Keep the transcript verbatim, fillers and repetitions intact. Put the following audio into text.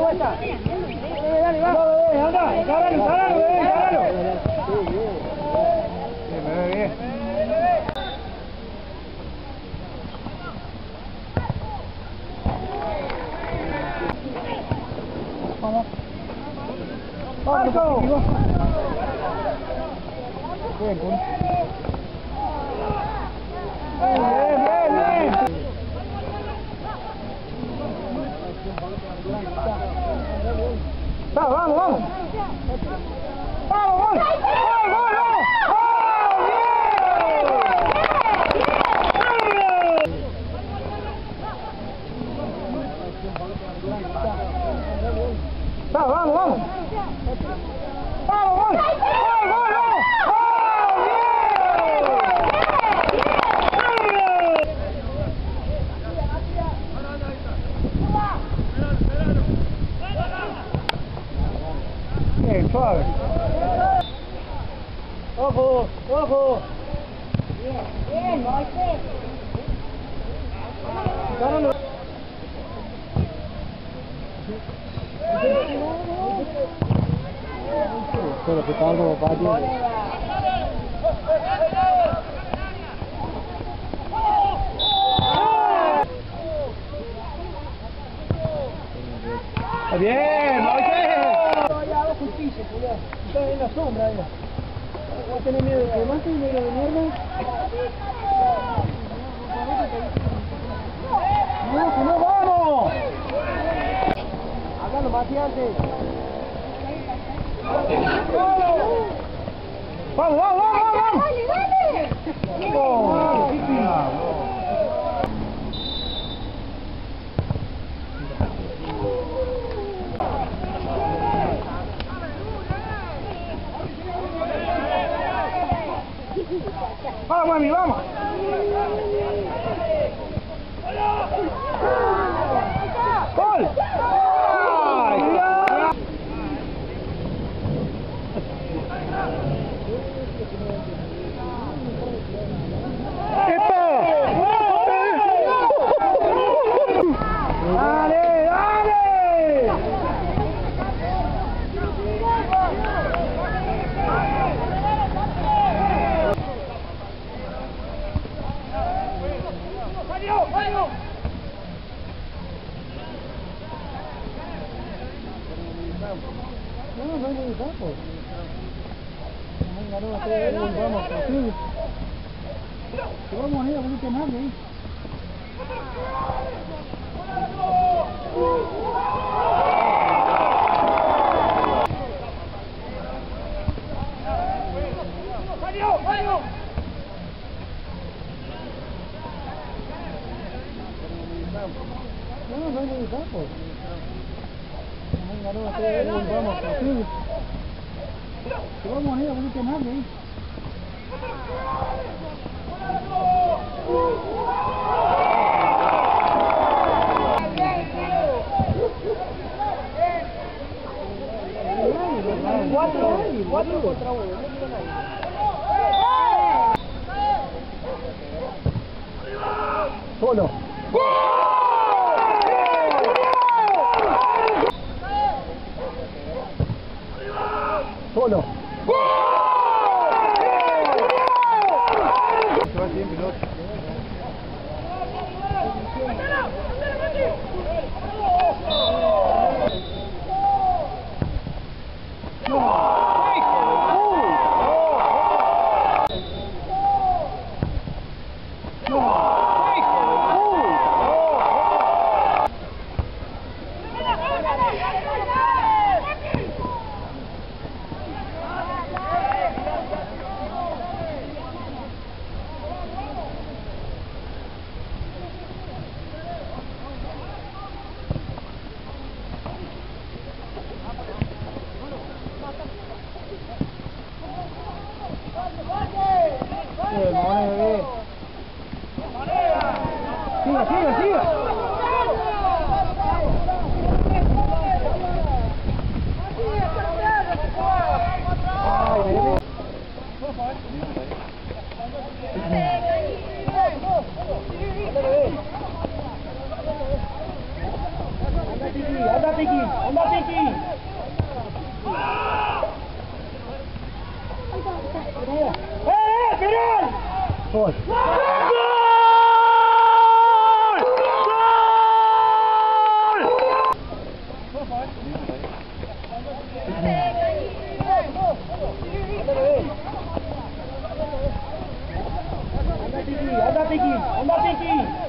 vuelta. Dale, dale, va. Anda, encáralo, encáralo, encáralo. Bien, bien. Vamos. Marco. Bien, bien. Bien, bien, bien. Vamos, vamos, vamos. Vamos, vamos. ¡Gol, gol, gol! Vamos, vamos, vamos. Vamos, vamos. ¡Gol, gol, gol! Bien, suave. Ojo, ojo. Bien, bien, Moisés. Gánalo. Pero que está algo para bien, Moisés. Allá abajo el piso, Julián. Está en la sombra, allá. No tenés miedo de quemarte y miedo de mierda. No, que no vamos. Hágalo, Matías. Vamos, vamos, vamos, vamos. Dale, dale. Oh, vamos, mami, vamos. ¡Gol! ¡Ay! ¡Dale, dale! ¡Mario, Mario! No, no hay ningún campo. Venga, no, vamos, así. Si vamos a ir a poner nadie ahí. ¡Mario, Mario! No, no hay ningún campo. Venga, no, vamos, así. Si vamos a ir a poner nadie ahí. Cuatro, cuatro contra uno, no tiene nadie. Solo. Solo. Se va así en piloto. Siga, siga, siga. Tiki, anda Tiki, anda Tiki. Eh, eh, final. Gol. Anda Tiki, anda Tiki, anda Tiki.